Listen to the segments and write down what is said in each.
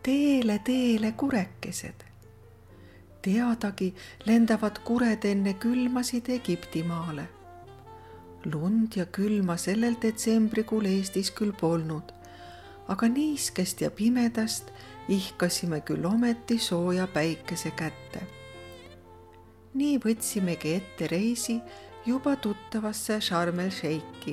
teele kurekesed. Teadagi lendavad kured enne külmasid Egiptimaale. Lund ja külma sellel detsembrikuul Eestis küll polnud, aga niiskest ja pimedast ihkasime küll ometi sooja päikese kätte. Nii võtsimegi ette reisi juba tuttavasse Sharm el Sheikhi.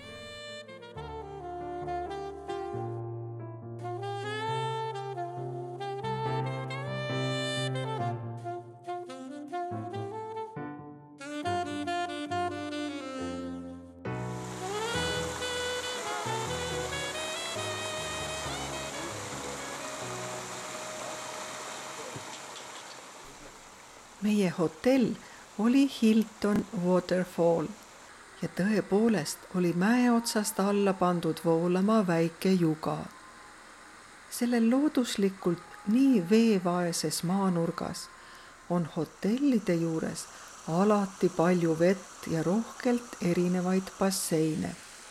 Meie hotell oli Hilton Waterfall ja tõepoolest oli mäe otsast alla pandud voolama väike juga. Sellel looduslikult nii veevaeses maanurgas on hotellide juures alati palju vett ja rohkelt erinevaid basseine.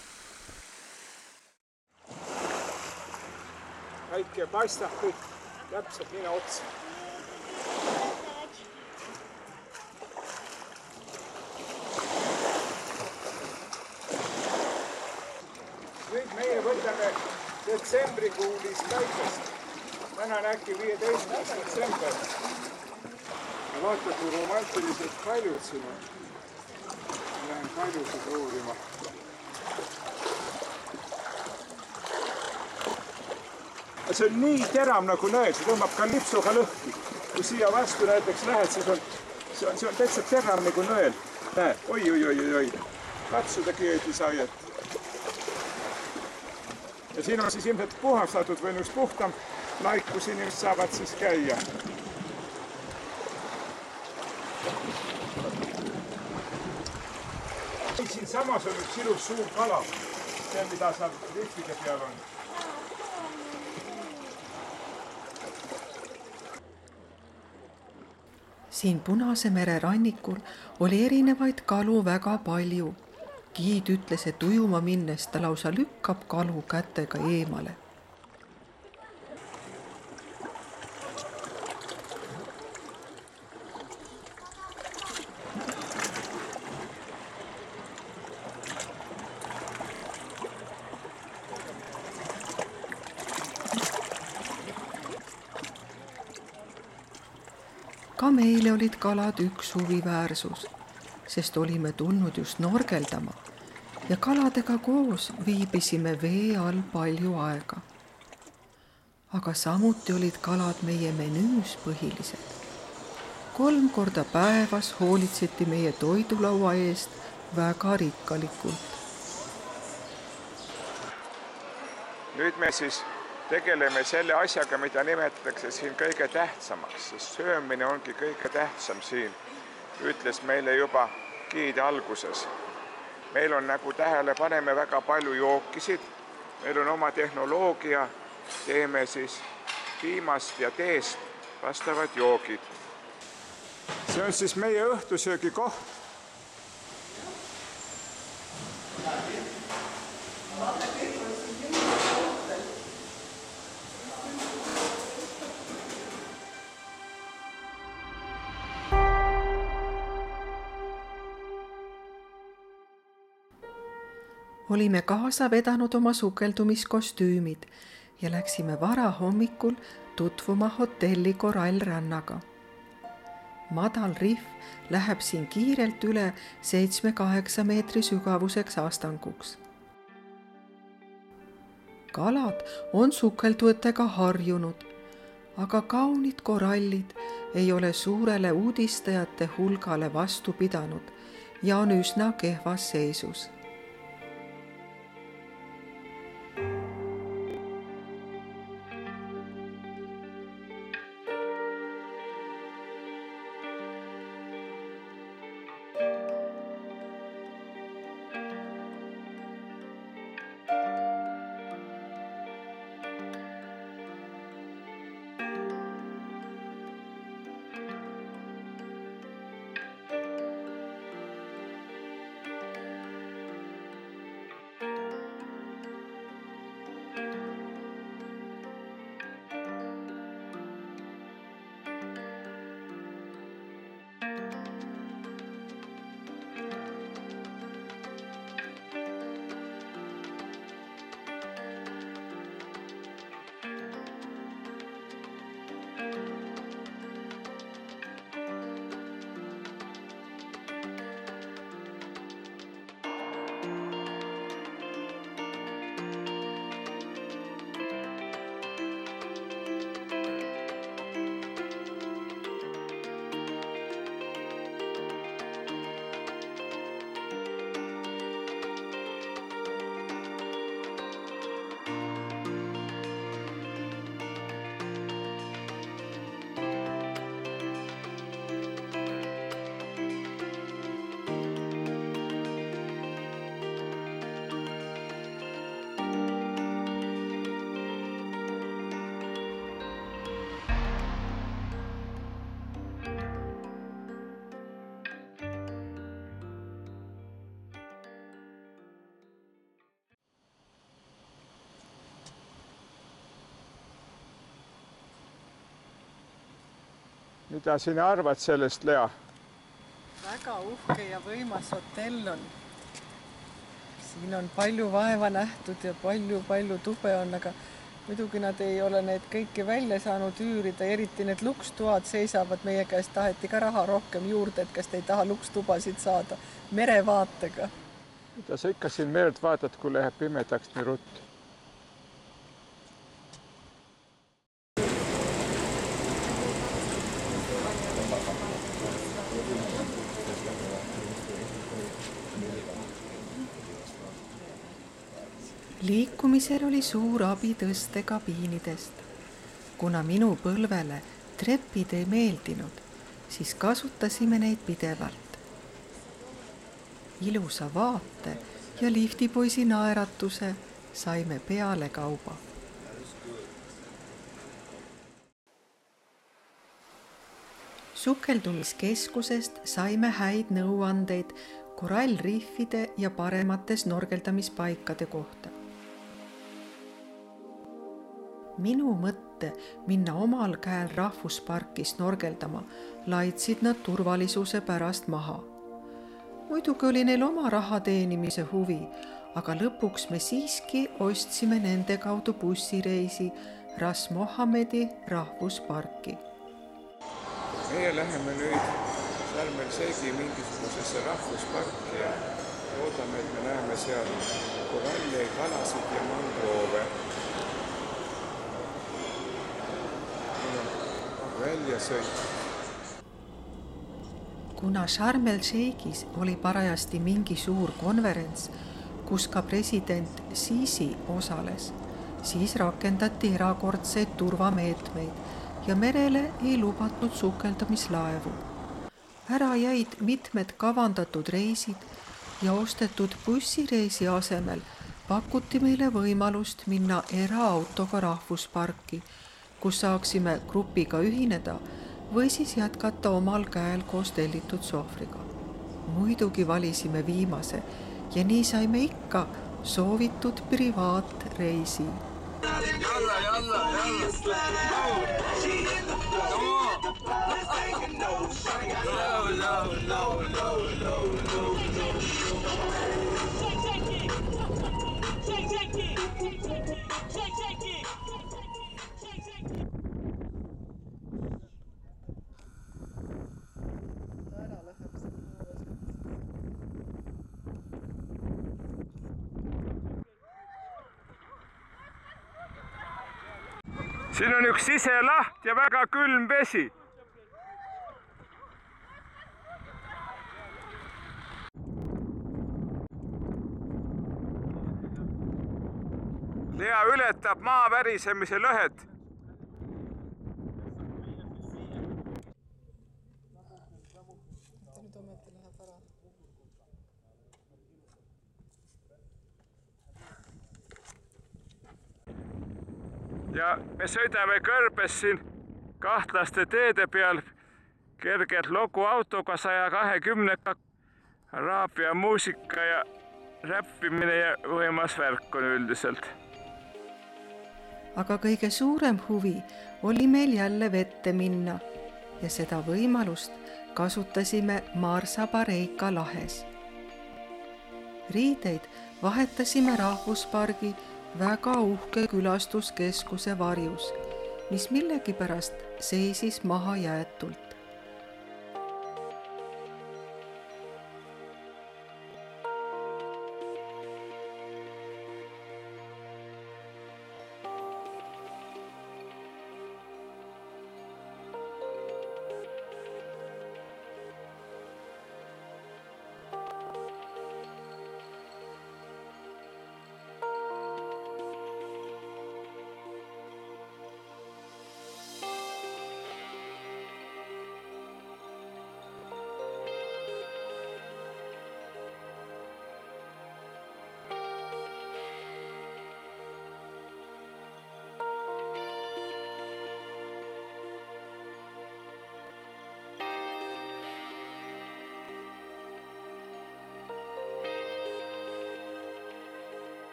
Väike paistab kõik täpselt mine otsa. Nüüd meie võtame detsembrikuulis päikest. Täna on äkki 15. detsember. Ja vaata, kui romantiliselt paljud siin on. Lähen paljusid uurima. See on nii terav nagu nõel, see tõmbab ka lipsuga lõhki. Kui siia vastu näiteks lähed, siis on täitsa terav nagu nõel. Näe, oi. Katsudagi ei sai, et ja siin on siis ilmselt puhastatud või just puhtam laik, kus inimesed saavad siis käia. Siin samas on üks ilus suur kala, see mida seal rihvide peal on. Siin Punase mere rannikul oli erinevaid kalu väga palju. Giid ütles, et ujuma minnes ta lausa lükkab kalu kätega eemale. Ka meile olid kalad üks huviväärsus, sest olime tulnud just norgeldama ja kaladega koos viibisime vee all palju aega. Aga samuti olid kalad meie menüüs põhilised. 3 korda päevas hoolitseti meie toidulaua eest väga rikkalikult. Nüüd me siis tegeleme selle asjaga, mida nimetatakse siin kõige tähtsamaks, sest söömine ongi kõige tähtsam siin, ütles meile juba giid alguses. Meil on nagu tähele paneme väga palju jookisid, meil on oma tehnoloogia, teeme siis piimast ja teest vastavad joogid. See on siis meie õhtusöögi koht. Olime kaasa vedanud oma sukeldumiskostüümid ja läksime varahommikul tutvuma hotelli korallrannaga. Madal rihv läheb siin kiirelt üle 7-8 meetri sügavuseks astanguks. Kalad on sukeldujatega harjunud, aga kaunid korallid ei ole suurele uudistajate hulgale vastu pidanud ja on üsna kehvas seisus. Mida sina arvad sellest, Lea? Väga uhke ja võimas hotell on. Siin on palju vaeva nähtud ja palju tube on, aga muidugi nad ei ole need kõiki välja saanud üürida, eriti need lukstuad seisavad. Meie käest taheti ka raha rohkem juurde, et kas te ei taha lukstubasid saada merevaatega. Mida sa ikka siin merd vaatad, kui läheb pimedaks nii ruttu? Liikumisel oli suur abi tõstekabiinidest. Kuna minu põlvele trepid ei meeldinud, siis kasutasime neid pidevalt. Ilusa vaate ja liftipoisi naeratuse saime pealekauba. Sukeldumiskeskusest saime häid nõuandeid korallriffide ja paremate snorgeldamispaikade kohta. Minu mõtte minna omal käel rahvusparki snorgeldama laitsid nad turvalisuse pärast maha. Muidugi oli neil oma raha teenimise huvi, aga lõpuks me siiski ostsime nende kaudu bussireisi Ras Mohammedi rahvusparki. Meie läheme nüüd Sharm el Sheikhi mingisugusesse rahvusparki ja loodame, et me näeme seal koralli, kalasid ja mangroove. Kuna Sharm el Sheikhis oli parajasti mingi suur konverents, kus ka president Sisi osales, siis rakendati erakordseid turvameetmeid ja merele ei lubatud sukeldamislaevu. Ära jäid mitmed kavandatud reisid ja ostetud bussireisi asemel pakuti meile võimalust minna eraautoga rahvusparki, kus saaksime grupiga ühineda või siis jätkata omal käel koos tellitud sohvriga. Muidugi valisime viimase ja nii saime ikka soovitud privaatreisi. Siin on üks siselaht ja väga külm vesi. Lea ületab maa värisemise lõhet. Ja me sõidame kõrbes siin kahtlaste teede peal kergelt loguautoga 120-ga, araabia muusika ja räppimine ja võimas värk on üldiselt. Aga kõige suurem huvi oli meil jälle vette minna ja seda võimalust kasutasime Marsa Bareika lahes. Riideid vahetasime rahvuspargi väga uhke külastuskeskuse varjus, mis millegipärast seisis maha jäetult.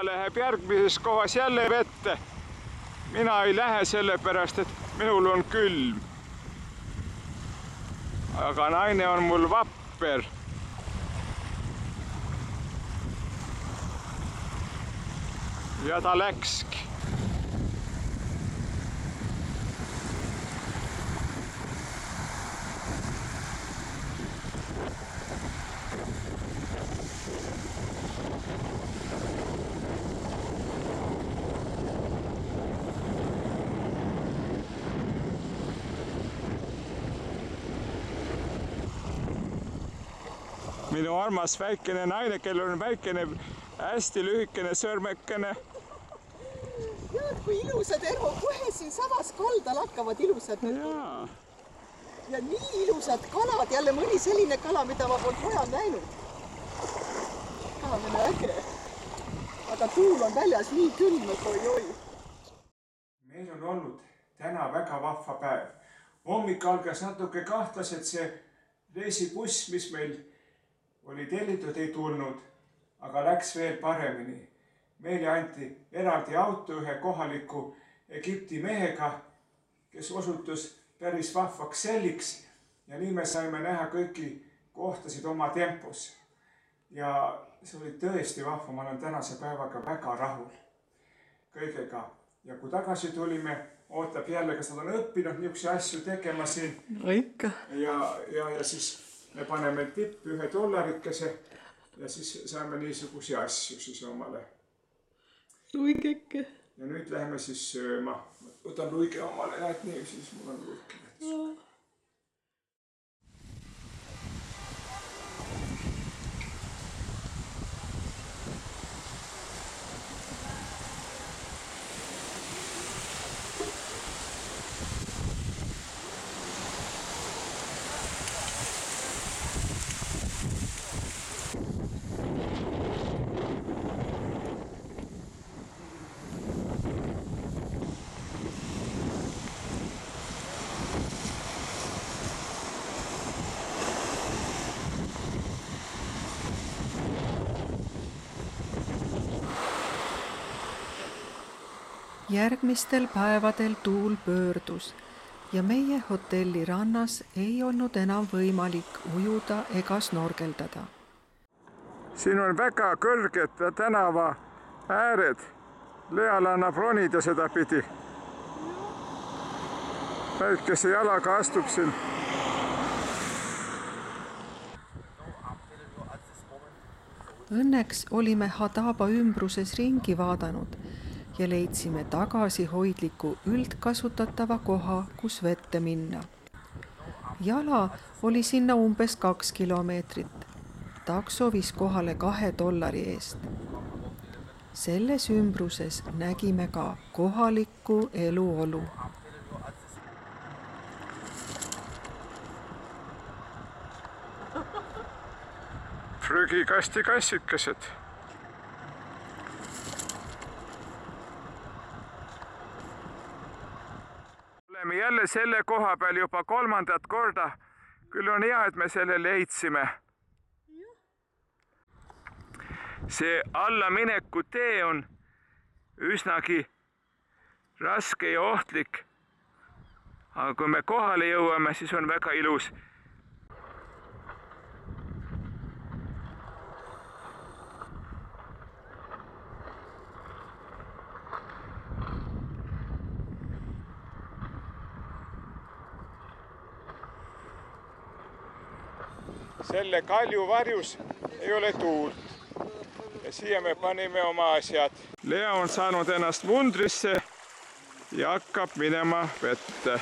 läheb järgmises kohas jälle vette. Mina ei lähe sellepärast, et minul on külm. Aga naine on mul vapper. Ja ta läkski. Minu armas väikene naine, kellel on väikene, hästi lühikene sõrmekene. Tead, kui ilusad, Ervo, kohe siin samas kaldal hakkavad ilusad. Ja nii ilusad kalad, jälle mõni selline kala, mida ma polnud mujal näinud. Kaamine äge. Aga tuul on väljas nii külm, oi. Meil on olnud täna väga vahva päev. Hommik algas natuke kahtlaselt, see reisibuss, mis meil oli tellitud, ei tulnud, aga läks veel paremini. Meile anti eraldi auto ühe kohaliku Egipti mehega, kes osutus päris vahvaks selliks ja nii me saime näha kõiki kohtasid oma tempos. Ja see oli tõesti vahva, ma olen tänase päevaga väga rahul kõigega. Ja kui tagasi tulime, ootab jälle, kas nad on õppinud niisuguse asju tegema siin. No ikka. Ja siis me paneme tippi $1 ja siis saame niisuguse asju siis omale. Luigeke. Ja nüüd läheme siis sööma. Võtan luige omale, näed nii, siis mul on luike. Järgmistel päevadel tuul pöördus ja meie hotelli rannas ei olnud enam võimalik ujuda ega snorgeldada. Siin on väga kõrged tänava ääred. Leal annab ronida seda pidi. Väikese jalaga astub siin. Õnneks olime Hadaba ümbruses ringi vaadanud ja leidsime tagasihoidliku üldkasutatava koha, kus vette minna. Jala oli sinna umbes 2 kilomeetrit. Takso viis kohale $2 eest. Selles ümbruses nägime ka kohalikku eluolu. Prügikasti kassikesed. Oleme jälle selle koha peal juba 3. korda. Küll on hea, et me selle leidsime. See allamineku tee on üsnagi raske ja ohtlik. Aga kui me kohale jõuame, siis on väga ilus. Selle kalju varjus ei ole tuult. Ja siia me panime oma asjad. Lea on saanud ennast mundrisse ja hakkab minema vette.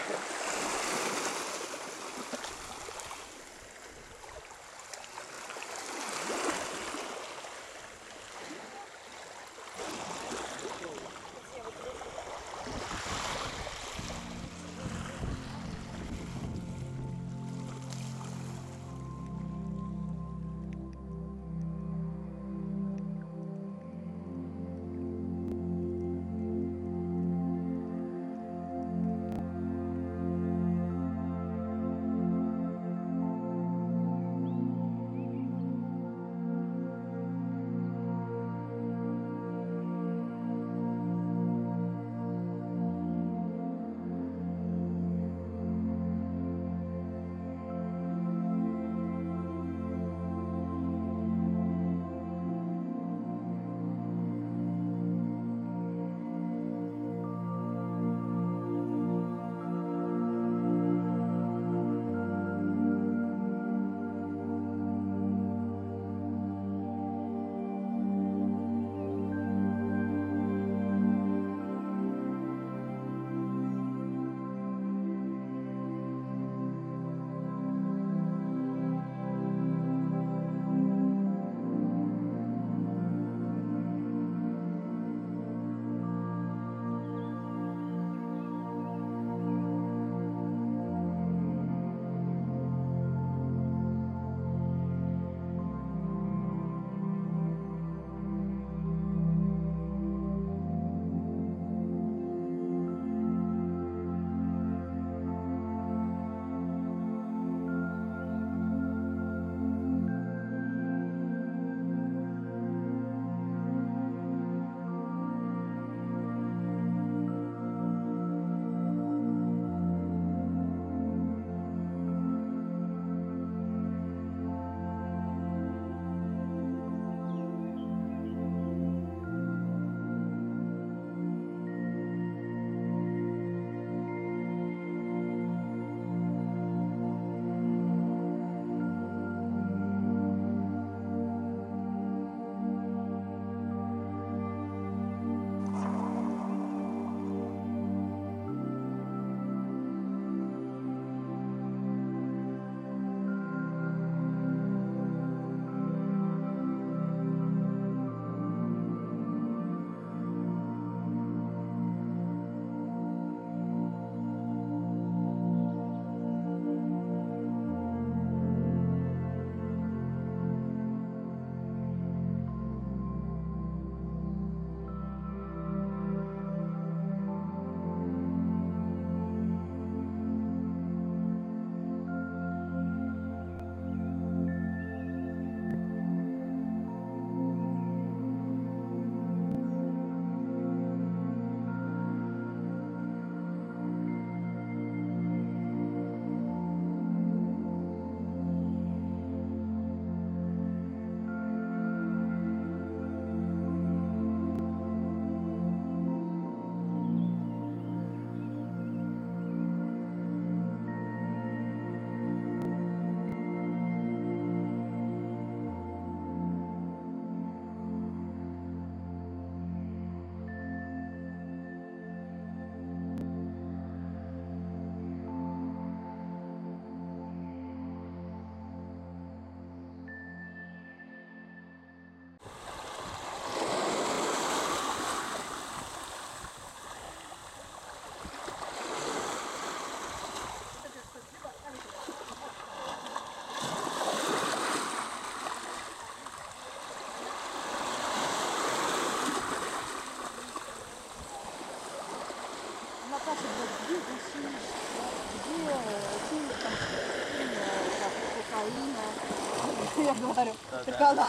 спрашивают, где гашиш, где кокаина. Я говорю, шоколад.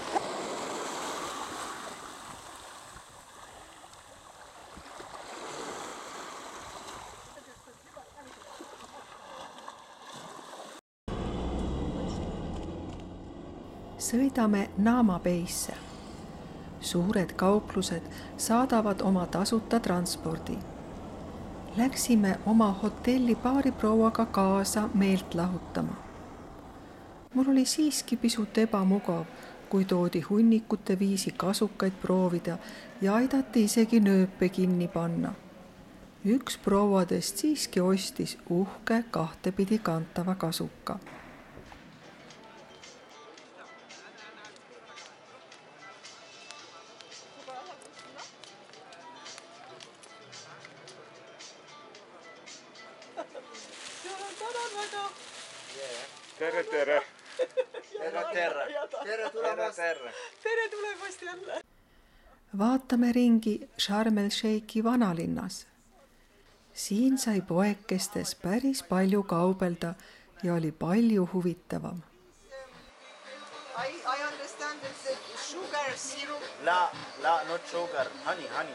Sõidame Naamapeisse. Suured kauplused saadavad oma tasuta transpordi. Läksime oma hotelli baariprouaga kaasa meelt lahutama. Mul oli siiski pisut ebamugav, kui toodi hunnikute viisi kasukaid proovida ja aidati isegi nööpe kinni panna. Üks prouadest siiski ostis uhke kahtepidi kantava kasuka. Tere, tere! Tere tulemast jälle! Vaatame ringi Sharm el Sheikhi vanalinnas. Siin sai poekestes päris palju kaubelda ja oli palju huvitavam. I understand that sugar syrup. La, not sugar. Honey.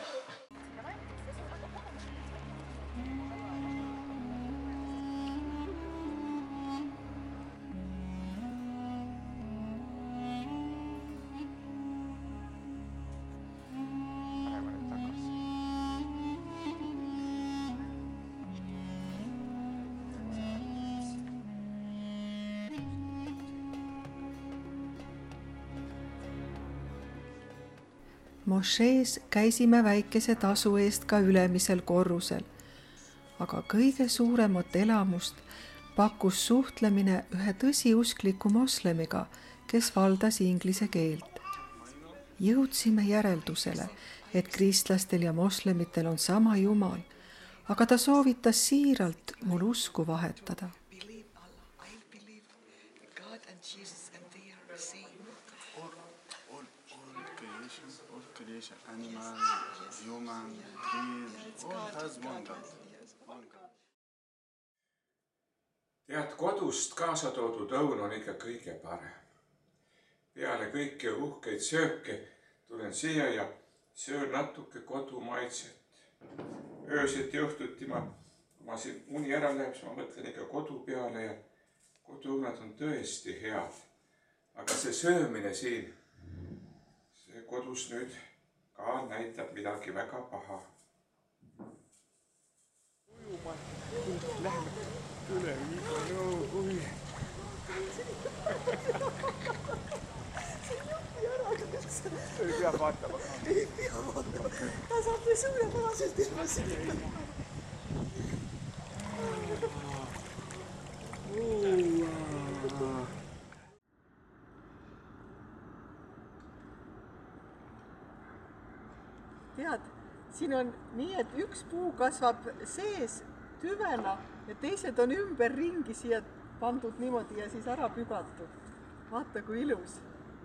Mošees käisime väikese tasu eest ka ülemisel korrusel, aga kõige suuremat elamust pakkus suhtlemine ühe tõsiuskliku moslemiga, kes valdas inglise keelt. Jõudsime järeldusele, et kristlastel ja moslemitel on sama Jumal, aga ta soovitas siiralt mul usku vahetada. Animal, human, trees, all has one God. Tead, kodust kaasa toodud õun on ikka kõige parem. Peale kõiki uhkeid sööke tulen siia ja söön natuke kodumaitset. Öösiti õhtuti ma siin uni ära läheb, siis ma mõtlen ikka kodu peale ja koduõunad on tõesti head. Aga see söömine siin, see kodus nüüd ka näitab midagi väga paha. Lähme üle viiga nõukuhi. Ei pea vaatama. Ei pea vaatama. Ta saab nii suurepäraselt ilma siin. Tead, siin on nii, et üks puu kasvab sees tüvena ja teised on ümber ringi siia pandud niimoodi ja siis ära pügatud. Vaata, kui ilus.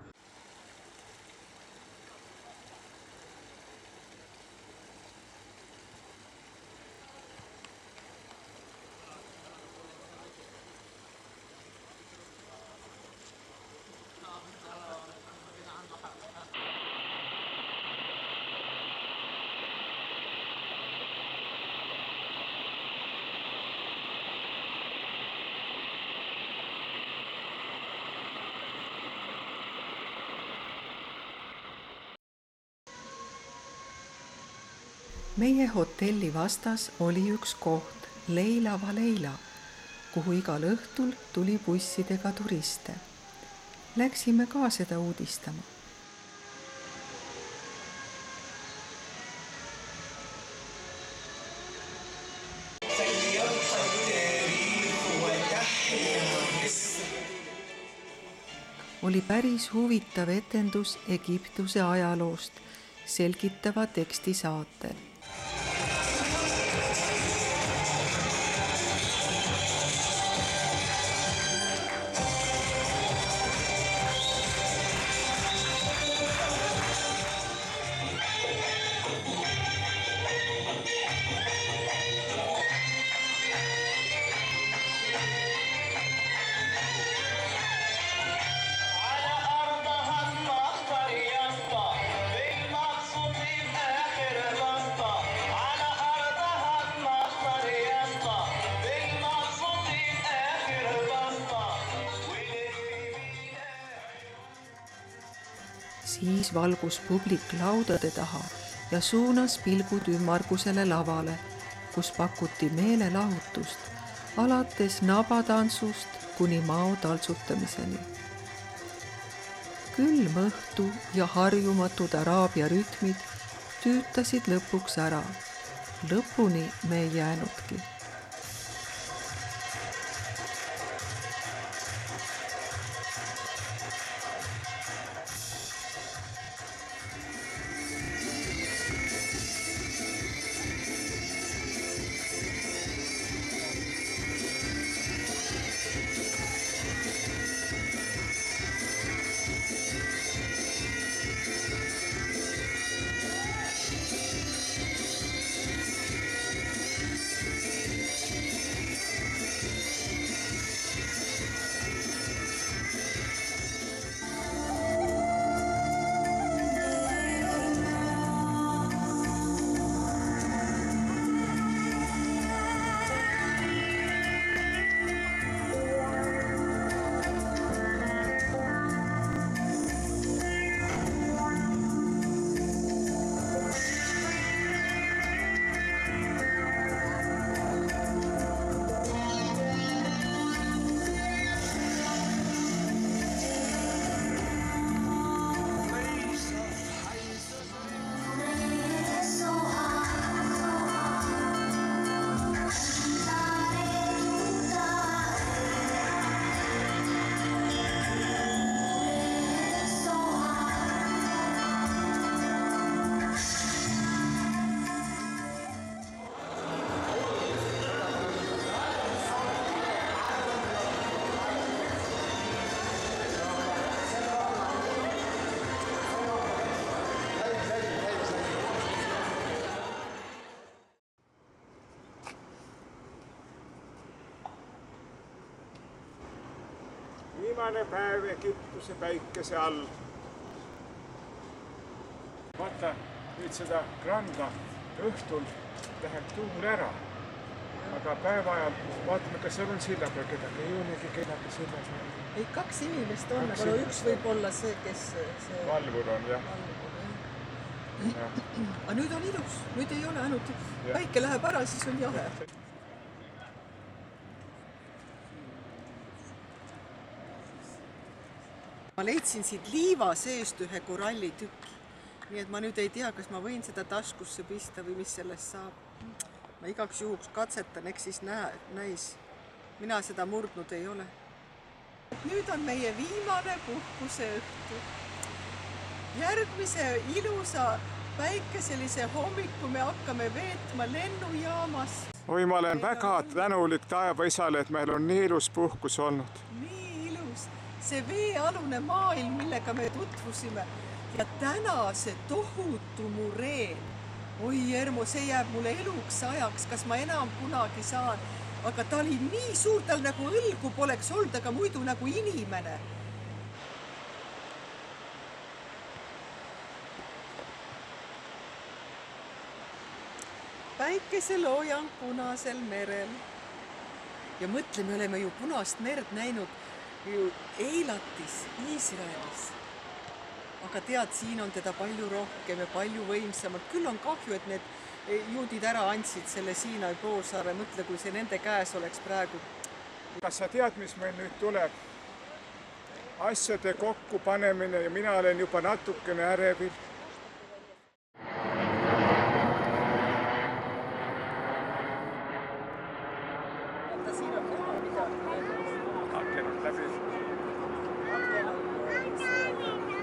Meie hotelli vastas oli üks koht, Leila Valeila, kuhu igal õhtul tuli bussidega turiste. Läksime ka seda uudistama. Oli päris huvitav etendus Egiptuse ajaloost selgitava teksti saatel. Siis valgus publik laudade taha ja suunas pilgud ümmargusele lavale, kus pakuti meelelahutust, alates nabatantsust kuni mao taltsutamiseni. Külm õhtu ja harjumatud araabia rütmid tüütasid lõpuks ära. Lõpuni me ei jäänudki. Viimane päev Egiptuse päikese all. Vaata, nüüd seda randa õhtul läheb tuul ära. Aga päeva ajal vaatame, kas seal on silla peal kedagi. Ei olegi kedagi silla peal. Ei, 2 inimest on, aga üks võib olla see, kes see... Valvur on, jah. Aga nüüd on ilus. Nüüd ei ole ainult päike läheb ära, siis on jahe. Ma leidsin siit liiva seest ühe korallitüki. Nii et ma nüüd ei tea, kas ma võin seda taskusse pista või mis sellest saab. Ma igaks juhuks katsetan, eks siis näis. Mina seda murdnud ei ole. Nüüd on meie viimane puhkuse õhtu. Järgmise ilusa päikeselise hommiku me hakkame veetma lennujaamas. Oi, ma olen väga tänulik taevaisale, et meil on nii ilus puhkus olnud. Nii ilus. See veealune maailm, millega me tutvusime. Ja täna see tohutu mureen. Oi, Ermo, see jääb mulle eluks ajaks, kas ma enam kunagi saan. Aga ta oli nii suur, tal nagu õlgu poleks olnud, aga muidu nagu inimene. Päikeseloojang punasel merel. Ja mõtle, me oleme ju punast merd näinud ju Eilatis, Iisraelis. Aga tead, siin on teda palju rohkem ja palju võimsamalt. Küll on kahju, et need juudid ära andsid selle Siinai poolsaare. Mõtle, kui see nende käes oleks praegu. Kas sa tead, mis meil nüüd tuleb? Asjade kokku panemine ja mina olen juba natukene ärevil. Vaata, siin on näha midagi. Aken on läbi. Aken on